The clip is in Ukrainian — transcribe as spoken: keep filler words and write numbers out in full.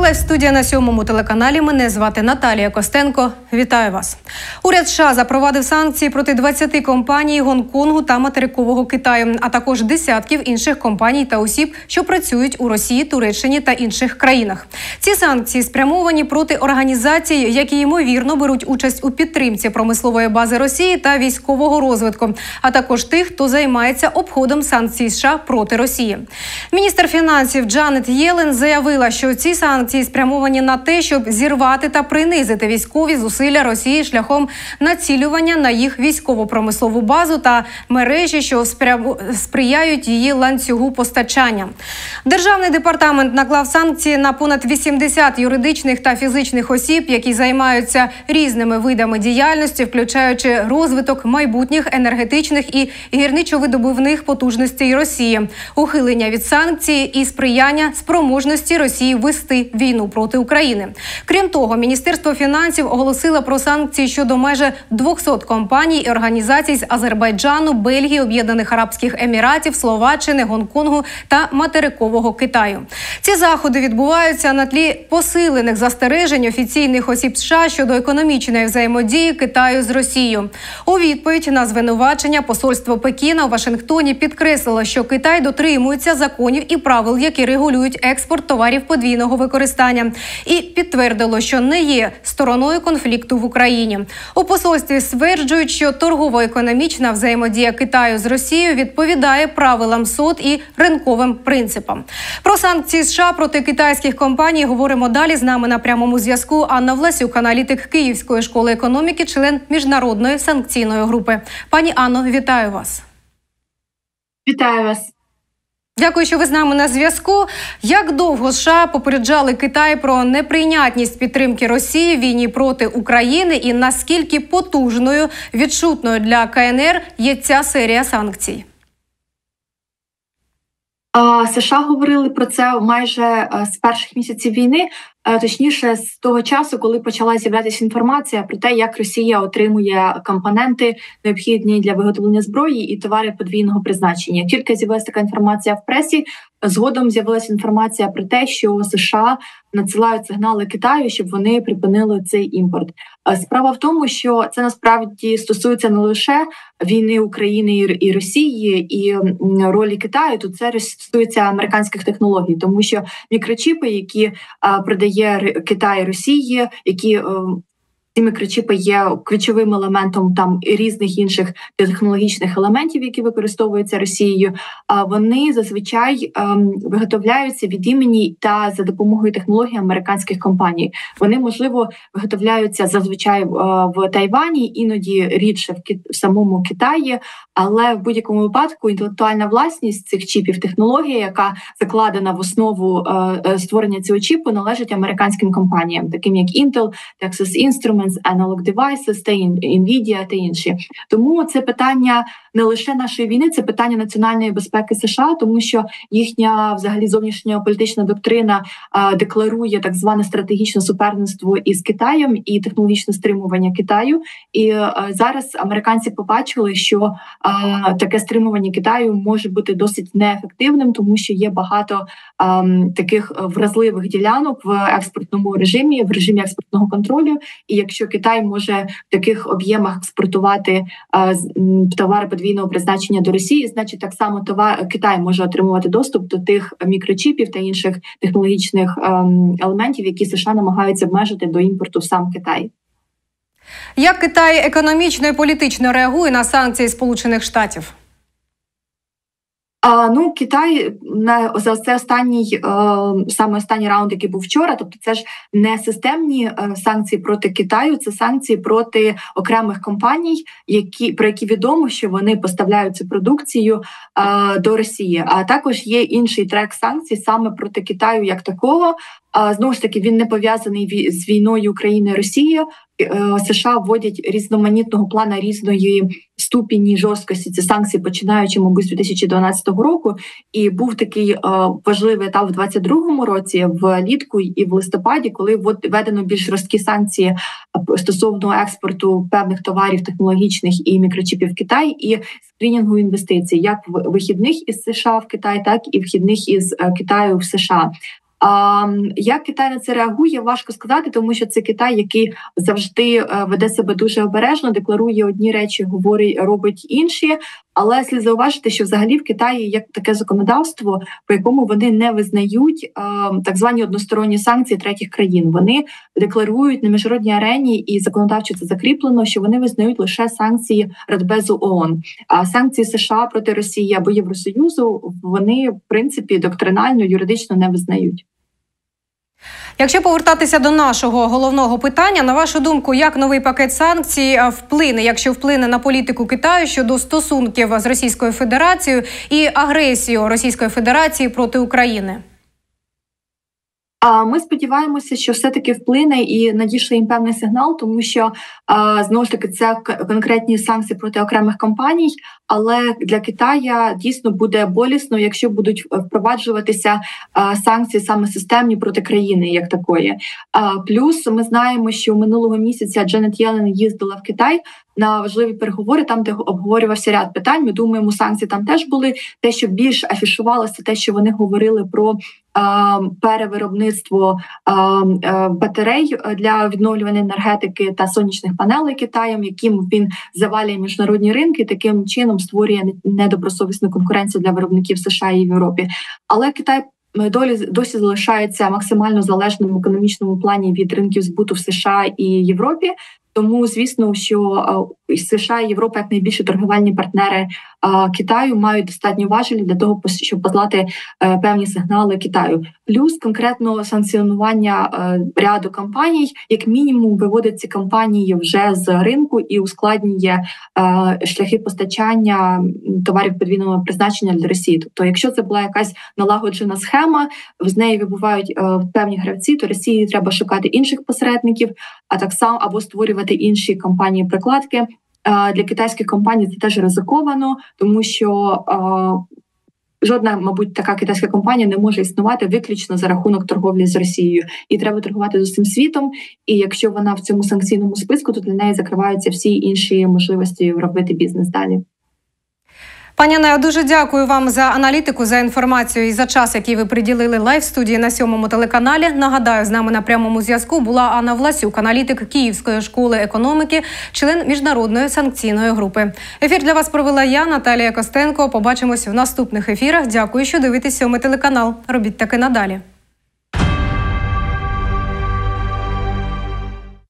Лайв-студія на сьомому телеканалі. Мене звати Наталія Костенко. Вітаю вас. Уряд США запровадив санкції проти двадцяти компаній Гонконгу та материкового Китаю, а також десятків інших компаній та осіб, що працюють у Росії, Туреччині та інших країнах. Ці санкції спрямовані проти організацій, які, ймовірно, беруть участь у підтримці промислової бази Росії та військового розвитку, а також тих, хто займається обходом санкцій США проти Росії. Міністр фінансів Джанет Єлен заявила, що ці санкції спрямовані на те, щоб зірвати та принизити військові зусилля Росії шляхом націлювання на їх військово-промислову базу та мережі, що сприяють її ланцюгу постачання. Державний департамент наклав санкції на понад вісімдесят юридичних та фізичних осіб, які займаються різними видами діяльності, включаючи розвиток майбутніх енергетичних і гірничо-видобувних потужностей Росії, ухилення від санкцій і сприяння спроможності Росії вести війну проти України. Крім того, Міністерство фінансів оголосило про санкції щодо майже двохсот компаній і організацій з Азербайджану, Бельгії, Об'єднаних Арабських Еміратів, Словаччини, Гонконгу та материкового Китаю. Ці заходи відбуваються на тлі посилених застережень офіційних осіб США щодо економічної взаємодії Китаю з Росією. У відповідь на звинувачення посольство Пекіна у Вашингтоні підкреслило, що Китай дотримується законів і правил, які регулюють експорт товарів подвійного використання, і підтвердило, що не є стороною конфлікту в Україні. У посольстві стверджують, що торгово-економічна взаємодія Китаю з Росією відповідає правилам СОТ і ринковим принципам. Про санкції США проти китайських компаній говоримо далі. З нами на прямому зв'язку Анна Власюк, аналітик Київської школи економіки, член міжнародної санкційної групи. Пані Анно, вітаю вас. Вітаю вас. Дякую, що ви з нами на зв'язку. Як довго США попереджали Китай про неприйнятність підтримки Росії в війні проти України і наскільки потужною, відчутною для КНР є ця серія санкцій? США говорили про це майже з перших місяців війни, точніше з того часу, коли почала з'являтися інформація про те, як Росія отримує компоненти, необхідні для виготовлення зброї і товари подвійного призначення. Тільки з'явилася така інформація в пресі, згодом з'явилася інформація про те, що США надсилають сигнали Китаю, щоб вони припинили цей імпорт. Справа в тому, що це насправді стосується не лише війни України і Росії і ролі Китаю, тут це стосується американських технологій, тому що мікрочіпи, які продає Китай Росії, які ці мікрочіпи є ключовим елементом там різних інших технологічних елементів, які використовуються Росією. А вони зазвичай ем, виготовляються від імені та за допомогою технологій американських компаній. Вони, можливо, виготовляються зазвичай е, в Тайвані, іноді рідше в, Кит... в самому Китаї, але в будь-якому випадку інтелектуальна власність цих чіпів, технологія, яка закладена в основу е, створення цього чіпу, належить американським компаніям, таким як Intel, Texas Instruments, Analog Devices, та Nvidia та інші. Тому це питання не лише нашої війни, це питання національної безпеки США, тому що їхня взагалі зовнішня політична доктрина а, декларує так зване стратегічне суперництво із Китаєм і технологічне стримування Китаю. І а, зараз американці побачили, що а, таке стримування Китаю може бути досить неефективним, тому що є багато а, таких вразливих ділянок в експортному режимі, в режимі експортного контролю. І якщо Китай може в таких об'ємах експортувати а, товари подвійного призначення до Росії, значить так само товар Китай може отримувати доступ до тих мікрочіпів та інших технологічних ем, елементів, які США намагаються обмежити до імпорту в сам Китай. Як Китай економічно і політично реагує на санкції Сполучених Штатів? А, ну, Китай на за це останній е, саме останній раунд, який був вчора. Тобто, це ж не системні е, санкції проти Китаю, це санкції проти окремих компаній, які про які відомо, що вони поставляють цю продукцію е, до Росії. А також є інший трек санкцій саме проти Китаю як такого. А знову ж таки, він не пов'язаний з війною України і Росії. США вводять різноманітного плана різної ступені жорсткості ці санкції, починаючи, мабуть, з дві тисячі дванадцятого року. І був такий е, важливий етап в двадцять другому році, влітку і в листопаді, коли введено більш жорсткі санкції стосовно експорту певних товарів технологічних і мікрочіпів в Китай, і скринінгу інвестицій, як вихідних із США в Китай, так і вхідних із Китаю в США. А як Китай на це реагує, важко сказати, тому що це Китай, який завжди веде себе дуже обережно, декларує одні речі, говорить, робить інші. Але слід зауважити, що взагалі в Китаї є таке законодавство, по якому вони не визнають е, так звані односторонні санкції третіх країн. Вони декларують на міжнародній арені, і законодавчо це закріплено, що вони визнають лише санкції Радбезу ООН. А санкції США проти Росії або Євросоюзу вони, в принципі, доктринально, юридично не визнають. Якщо повертатися до нашого головного питання, на вашу думку, як новий пакет санкцій вплине, якщо вплине на політику Китаю щодо стосунків з Російською Федерацією і агресію Російської Федерації проти України? А ми сподіваємося, що все-таки вплине і надійшли їм певний сигнал, тому що, знову ж таки, це конкретні санкції проти окремих компаній, але для Китая дійсно буде болісно, якщо будуть впроваджуватися санкції саме системні проти країни як такої. Плюс ми знаємо, що минулого місяця Дженет Єлен їздила в Китай на важливі переговори, там, де обговорювався ряд питань. Ми думаємо, санкції там теж були. Те, що більш афішувалося, те, що вони говорили про перевиробництво батарей для відновлюваної енергетики та сонячних панелей Китаєм, яким він завалює міжнародні ринки, таким чином створює недобросовісну конкуренцію для виробників США і Європі. Але Китай досі залишається максимально залежним в економічному плані від ринків збуту в США і Європі. Тому, звісно, що США і Європа, як найбільші торгівельні партнери Китаю, мають достатньо важелі для того, щоб послати певні сигнали Китаю. Плюс конкретно санкціонування ряду компаній, як мінімум, виводить ці компанії вже з ринку і ускладнює шляхи постачання товарів подвійного призначення для Росії. Тобто, якщо це була якась налагоджена схема, з неї вибувають певні гравці, то Росії треба шукати інших посередників, а так само або створювати інші компанії-прикладки. Для китайських компаній це теж ризиковано, тому що е, жодна, мабуть, така китайська компанія не може існувати виключно за рахунок торговлі з Росією. І треба торгувати з усім світом, і якщо вона в цьому санкційному списку, то для неї закриваються всі інші можливості робити бізнес далі. Пані Нео, дуже дякую вам за аналітику, за інформацію і за час, який ви приділили лайв-студії на сьомому телеканалі. Нагадаю, з нами на прямому зв'язку була Анна Власюк, аналітик Київської школи економіки, член міжнародної санкційної групи. Ефір для вас провела я, Наталія Костенко. Побачимось в наступних ефірах. Дякую, що дивитесь сьомий телеканал. Робіть таки надалі.